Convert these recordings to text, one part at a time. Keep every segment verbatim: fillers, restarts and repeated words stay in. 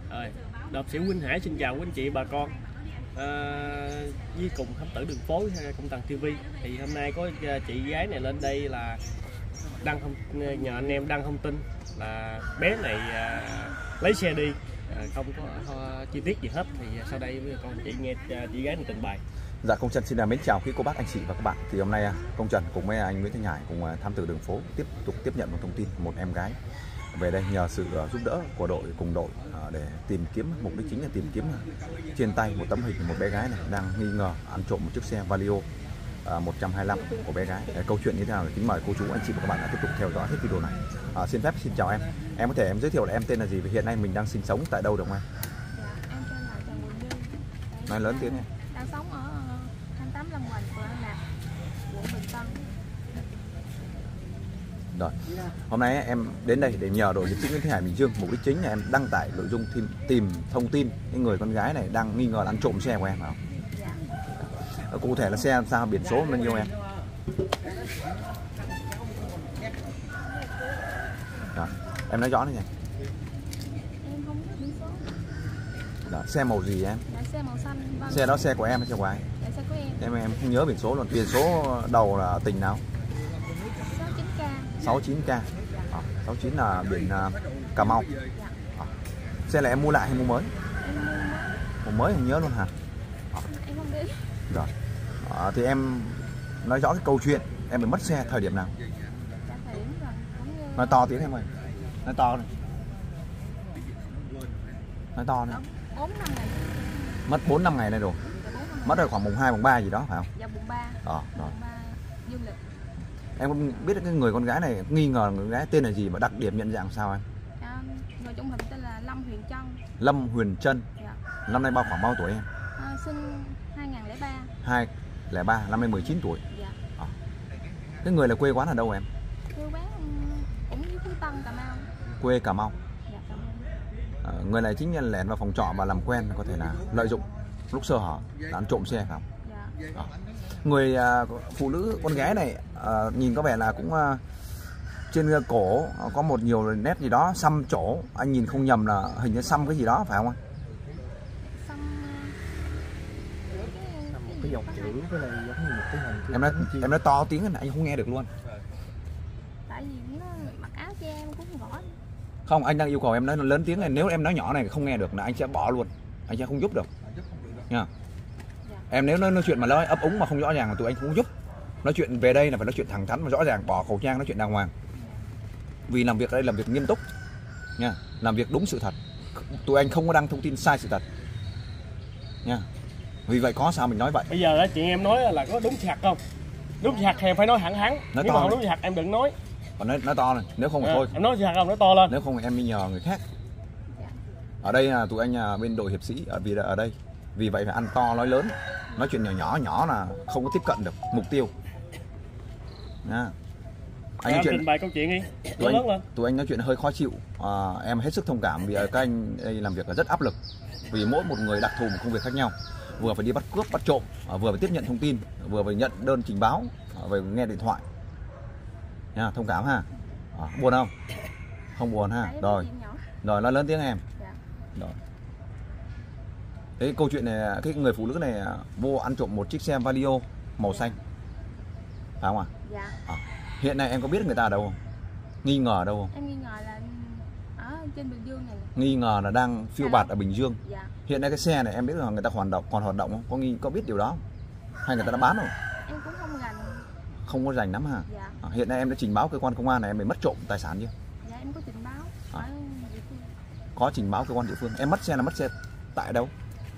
Rồi, Đột sĩ Huynh Hải xin chào quý anh chị bà con. À, với cùng Thám Tử Đường Phố Công Tần ti vi. Thì hôm nay có chị gái này lên đây là đăng thông nhờ anh em đăng thông tin là bé này à, lấy xe đi, à, không có à, chi tiết gì hết. Thì sau đây con chị nghe chị gái này trình bày. Dạ, Công Trần xin mến chào quý cô bác anh chị và các bạn. Thì hôm nay Công Trần cùng với anh Nguyễn Thanh Hải cùng Thám Tử Đường Phố tiếp tục tiếp nhận một thông tin một em gái về đây nhờ sự giúp đỡ của đội cùng đội để tìm kiếm, mục đích chính là tìm kiếm trên tay một tấm hình một bé gái này đang nghi ngờ ăn trộm một chiếc xe Vario một trăm hai mươi lăm của bé gái. Câu chuyện như thế nào thì kính mời cô chú anh chị và các bạn đã tiếp tục theo dõi hết video này. À, xin phép xin chào em. Em có thể em giới thiệu là em tên là gì và hiện nay mình đang sinh sống tại đâu được không em? Dạ, em tên là Trần Quỳnh Như. Nói lớn tiếng em. Đang sống ở hai mươi tám Long Hoành, phường An Lạc, quận Bình Tân. Rồi, hôm nay em đến đây để nhờ đội hiệp sĩ Nguyễn Thanh Hải Bình Dương. Mục đích chính là em đăng tải nội dung tìm, tìm thông tin những người con gái này đang nghi ngờ ăn trộm xe của em phải không? Dạ. Cụ thể là xe làm sao, biển số bao nhiêu em? Rồi, em nói rõ đi nhỉ. Em không biết biển số. Đó, xe màu gì em? Dạ, xe màu xanh. Vâng. Xe đó xe của em hay xe của ai? Dạ, xe của em. Em em không nhớ biển số luôn. Biển số đầu là ở tỉnh nào? sáu chín K. sáu chín K. À, sáu chín là biển uh, Cà Mau. Dạ. À, xe là em mua lại hay mua mới? Em mua mới. Mua mới không nhớ luôn hả? À. Em không biết. Rồi. À, thì em nói rõ cái câu chuyện em bị mất xe thời điểm nào? Dạ, thời điểm rồi. Cũng như... Nói to tiếng em ơi. Nói to này. Nói to này. bốn năm ngày. Mất bốn năm ngày nay rồi. Dạ, mất rồi khoảng mùng hai mùng ba gì đó phải không? Dạ, mùng ba. Ờ, rồi. Mùng ba dương lịch. Em có biết cái người con gái này nghi ngờ người gái tên là gì và đặc điểm nhận dạng sao em? Dạ, người trong hình tên là Lâm Huyền Trân. Lâm Huyền Trân. Dạ. Năm nay bao khoảng bao tuổi em? À, sinh hai nghìn lẻ ba. hai không không ba, năm nay mười chín tuổi. Dạ. À. Cái người là quê quán ở đâu em? Quê quán cũng dưới Phú Tân, Cà Mau. Quê Cà Mau. Dạ, Cà Mau. À, người này chính là lẻn vào phòng trọ và làm quen, có thể là lợi dụng lúc sơ hở là ăn trộm xe phải không? Dạ. À. Người à, phụ nữ con gái này à, nhìn có vẻ là cũng à, trên cổ có một nhiều nét gì đó xăm trổ, anh nhìn không nhầm là hình như xăm cái gì đó phải không anh? Xăm Một cái dòng chữ cái này giống như một cái hình. Em nói em nói to tiếng này anh không nghe được luôn. Tại vì nó mặc áo cho em cũng không rõ. Không, anh đang yêu cầu em nói lớn tiếng này, nếu em nói nhỏ này không nghe được là anh sẽ bỏ luôn, anh sẽ không giúp được nha. Dạ. Em nếu nói, nói chuyện mà nói ấp úng mà không rõ ràng là tụi anh không giúp. Nói chuyện về đây là phải nói chuyện thẳng thắn và rõ ràng, bỏ khẩu trang, nói chuyện đàng hoàng. Vì làm việc ở đây làm việc nghiêm túc nha, làm việc đúng sự thật. Tụi anh không có đăng thông tin sai sự thật nha. Vì vậy có sao mình nói vậy. Bây giờ đó chị em nói là có đúng thật không? Đúng thật thì em phải nói thẳng thắn. Nói Nếu to mà không này. đúng thật em đừng nói. Còn nói, nói to này, nếu không thì À, thôi. em nói thật không, nói to lên. Nếu không thì em đi nhờ người khác. Dạ. Ở đây là tụi anh là bên đội hiệp sĩ ở vì ở đây. Vì vậy phải ăn to nói lớn. Nói chuyện nhỏ nhỏ nhỏ là không có tiếp cận được mục tiêu. Nha. Anh nói chuyện trình bày câu chuyện đi. tụi Lớn anh, lên. tụi anh nói chuyện hơi khó chịu. À, em hết sức thông cảm vì các anh đây làm việc là rất áp lực. Vì mỗi một người đặc thù một công việc khác nhau. Vừa phải đi bắt cướp, bắt trộm, vừa phải tiếp nhận thông tin, vừa phải nhận đơn trình báo, vừa nghe điện thoại. Nha, thông cảm ha. À, buồn không? Không buồn ha. Rồi. Rồi nói lớn tiếng em. Dạ. Rồi. Thế câu chuyện này, cái người phụ nữ này vô ăn trộm một chiếc xe Vario màu xanh, phải không ạ? Dạ. À, hiện nay em có biết người ta ở đâu không? Nghi ngờ ở đâu không? Em nghi ngờ là ở trên Bình Dương này. Nghi ngờ là đang phiêu Dạ. bạt ở Bình Dương. Dạ. Hiện nay cái xe này em biết là người ta hoạt động còn hoạt động không? Có nghi có biết điều đó không? Hay người ta đã bán rồi? Em cũng không rành. Không có rành lắm hả? Dạ. À, hiện nay em đã trình báo cơ quan công an này em bị mất trộm tài sản chưa? Dạ, em có trình báo À. ở địa phương. Có trình báo cơ quan địa phương. Em mất xe là mất xe tại đâu?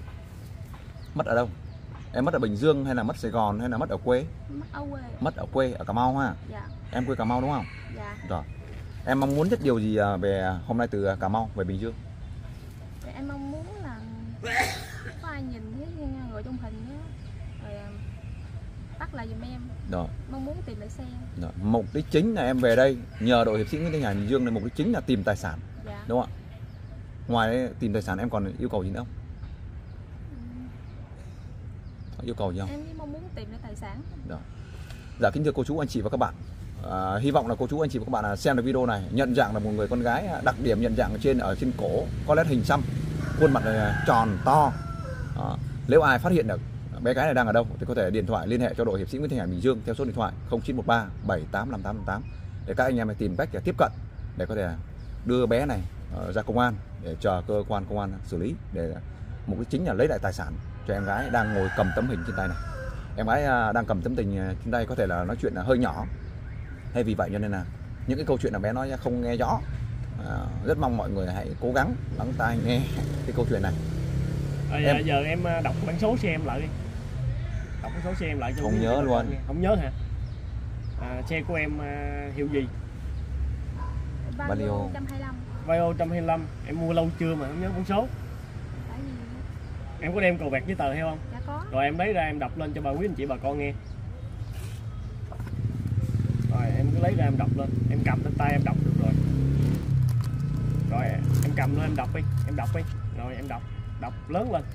Mất ở đâu? Em mất ở Bình Dương hay là mất Sài Gòn hay là mất ở quê? Mất ở quê. Mất ở quê ở Cà Mau ha. Dạ. Em quê Cà Mau đúng không? Dạ. Rồi. Em mong muốn nhất điều gì về hôm nay từ Cà Mau về Bình Dương? Dạ, em mong muốn là có ai nhìn thấy người trong hình đó, rồi bắt lại giùm em. Rồi. Mong muốn tìm lại xe. Rồi. Mục đích chính là em về đây nhờ đội hiệp sĩ Nguyễn Thanh Hải Bình Dương là mục đích chính là tìm tài sản. Dạ. Đúng không ạ? Ngoài đấy, tìm tài sản em còn yêu cầu gì nữa không? Có yêu cầu gì không? Em chỉ mong muốn tìm lại tài sản. Rồi. Dạ kính thưa cô chú anh chị và các bạn. À, hy vọng là cô chú anh chị và các bạn xem được video này nhận dạng là một người con gái, đặc điểm nhận dạng ở trên ở trên cổ có nét hình xăm khuôn mặt này tròn to. Đó. Nếu ai phát hiện được bé gái này đang ở đâu thì có thể điện thoại liên hệ cho đội hiệp sĩ Nguyễn Thanh Hải Bình Dương theo số điện thoại không chín một ba bảy tám năm tám năm tám để các anh em tìm cách để tiếp cận để có thể đưa bé này ra công an để chờ cơ quan công an xử lý, để mục đích chính là lấy lại tài sản cho em gái đang ngồi cầm tấm hình trên tay này. Em gái đang cầm tấm hình trên tay có thể là nói chuyện là hơi nhỏ, hay vì vậy cho nên là những cái câu chuyện là bé nói không nghe rõ. À, rất mong mọi người hãy cố gắng lắng tai nghe cái câu chuyện này. À, em... giờ em đọc bản số xe em lại đi. Đọc bản số xe em lại cho không nhớ luôn. Không nhớ hả? À, xe của em uh, hiệu gì? Vario một hai lăm. Vario một hai lăm. Em mua lâu chưa mà không nhớ con số. Em có đem cờ vẹt với tờ theo không? Dạ có. Rồi em lấy ra em đọc lên cho bà quý anh chị bà con nghe. Rồi em cứ lấy ra em đọc lên, em cầm trên tay em đọc được rồi. Rồi em cầm lên em đọc đi, em đọc đi. Rồi em đọc, đọc lớn lên.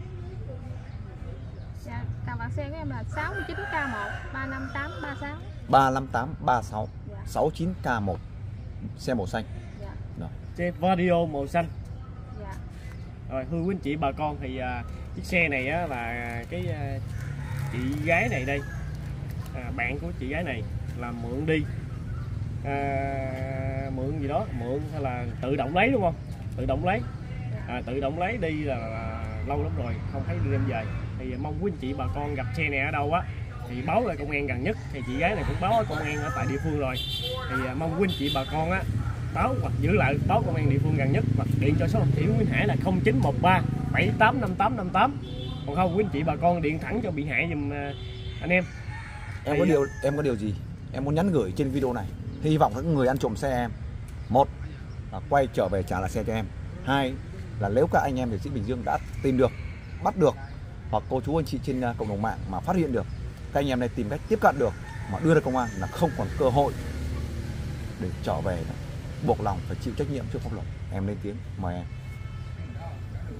Dạ, tờ bạc xe của em là sáu chín K một ba năm tám ba sáu. ba năm tám ba sáu. Dạ. sáu chín K một. Xe màu xanh. Dạ. Rồi. Xe Vario màu xanh. Dạ. Rồi thưa quý anh chị bà con thì à, chiếc xe này á, là cái à, chị gái này đây, à, bạn của chị gái này là mượn đi, à, mượn gì đó, mượn hay là tự động lấy đúng không? Tự động lấy, à, tự động lấy đi là, là lâu lắm rồi không thấy đi đem về. Thì mong quý anh chị bà con gặp xe này ở đâu á thì báo lại công an gần nhất. Thì chị gái này cũng báo công an ở tại địa phương rồi. Thì à, mong quý anh chị bà con á báo hoặc giữ lại báo công an địa phương gần nhất hoặc điện cho số hiệp sĩ Nguyễn Hải là không chín một ba bảy tám năm tám năm tám. Còn không quý anh chị bà con điện thẳng cho bị hại giùm anh em. Em thì... có điều em có điều gì em muốn nhắn gửi trên video này? Hy vọng các người ăn trộm xe em, một là quay trở về trả lại xe cho em, hai là nếu các anh em hiệp sĩ Bình Dương đã tìm được, bắt được hoặc cô chú anh chị trên cộng đồng mạng mà phát hiện được các anh em này tìm cách tiếp cận được mà đưa ra công an là không còn cơ hội để trở về nữa. Buộc lòng phải chịu trách nhiệm trước pháp luật. Em lên tiếng, mời em. Dạ.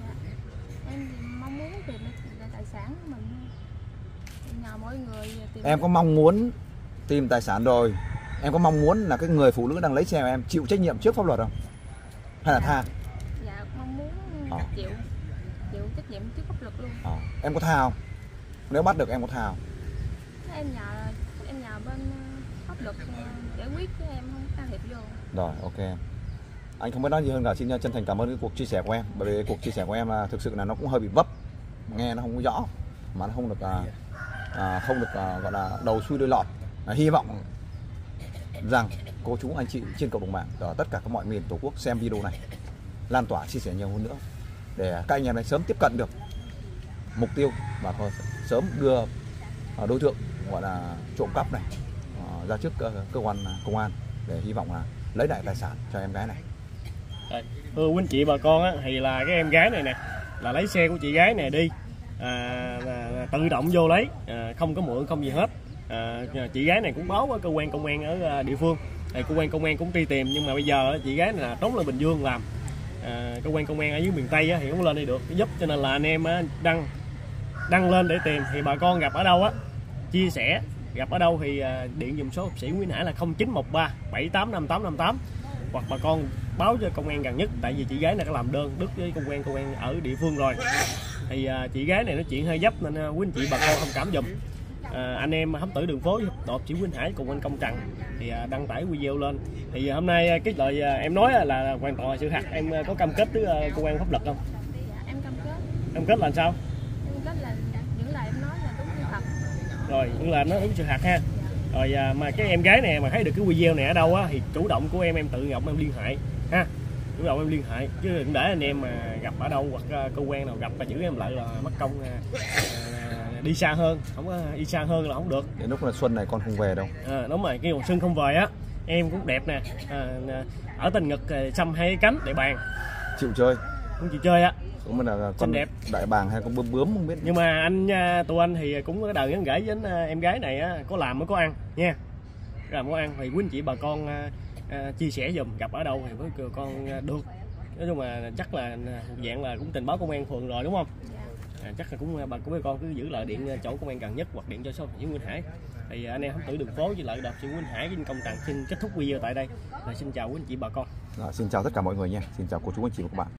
Em mong muốn tìm lại tài sản của mình, nhờ mọi người tìm. Em có mong muốn tìm tài sản rồi, em có mong muốn là cái người phụ nữ đang lấy xe của em chịu trách nhiệm trước pháp luật không? Hay là dạ. tha? Dạ mong muốn à. chịu chịu trách nhiệm trước pháp luật luôn. à. Em có tha không? Nếu bắt được em có tha không? Em nhờ em nhờ bên pháp luật giải quyết chứ em không can thiệp vô. Rồi, ok. Anh không biết nói gì hơn cả, xin chân thành cảm ơn cái cuộc chia sẻ của em. Bởi vì cuộc chia sẻ của em là thực sự là nó cũng hơi bị vấp, nghe nó không có rõ, mà nó không được à, à, không được à, gọi là đầu xuôi đuôi lọt. À, hy vọng rằng cô chú anh chị trên cộng đồng mạng ở tất cả các mọi miền tổ quốc xem video này, lan tỏa chia sẻ nhiều hơn nữa để các anh em này sớm tiếp cận được mục tiêu và sớm đưa đối tượng gọi là trộm cắp này ra trước cơ, cơ quan công an để hy vọng là lấy lại tài sản cho em gái này. Rồi, thưa quý anh chị bà con á, thì là cái em gái này nè là lấy xe của chị gái này đi, à, là, là tự động vô lấy, à, không có mượn không gì hết. À, chị gái này cũng báo với cơ quan công an ở địa phương, thì cơ quan công an cũng truy tìm, nhưng mà bây giờ chị gái này là trốn lên Bình Dương làm. À, cơ quan công an ở dưới miền Tây á, thì cũng lên đây được giúp, cho nên là anh em á, đăng đăng lên để tìm. Thì bà con gặp ở đâu á chia sẻ, gặp ở đâu thì điện dùm số hiệp sĩ Nguyễn Hải là không chín một ba bảy tám năm tám năm tám, hoặc bà con báo cho công an gần nhất, tại vì chị gái này có làm đơn đức với công an công an ở địa phương rồi. Thì à, chị gái này nói chuyện hơi dấp nên à, quý anh chị bà con thông cảm dùm. À, anh em thám tử đường phố đội hiệp sĩ Nguyễn Hải cùng anh Công Trần thì à, đăng tải video lên. Thì à, hôm nay cái lời à, em nói là hoàn toàn là sự thật. Em à, có cam kết với à, cơ quan pháp luật không? Dạ, em cam kết. Cam kết là sao? Cam kết là những lời em nói là đúng sự thật. Rồi, những lời nó đúng sự thật ha. Rồi à, mà cái em gái này mà thấy được cái video này ở đâu á thì chủ động của em em tự gặp em liên hệ ha, chủ động em liên hệ chứ đừng để anh em mà gặp ở đâu hoặc uh, cơ quan nào gặp và giữ em lại là mất công uh, uh, đi xa hơn, không có đi xa hơn là không được. Đến lúc là xuân này con không về đâu. À, đúng rồi, cái mùa xuân không về á em cũng đẹp nè, à, ở Tình Ngực xăm hai cánh đại bàng, chịu chơi, cũng chịu chơi á. Cũng là con đẹp đại bàng hay con bướm bướm không biết. Nhưng mà anh tụi anh thì cũng có đời gắn gửi với em gái này á, có làm mới có ăn nha, làm có ăn. Thì quý anh chị bà con à, chia sẻ dùm, gặp ở đâu thì với con được. Nói chung là chắc là dạng là cũng trình báo công an phường rồi đúng không? À, chắc là cũng bà của mấy con cứ giữ lại điện chỗ công an gần nhất hoặc điện cho số hiệp sĩ Nguyễn Hải. Thì anh em thám tử đường phố với lại đợt Nguyễn Hải với Công Trần xin kết thúc video tại đây. Rồi xin chào quý anh chị bà con. À, xin chào tất cả mọi người nha, xin chào cô chú anh chị và các bạn.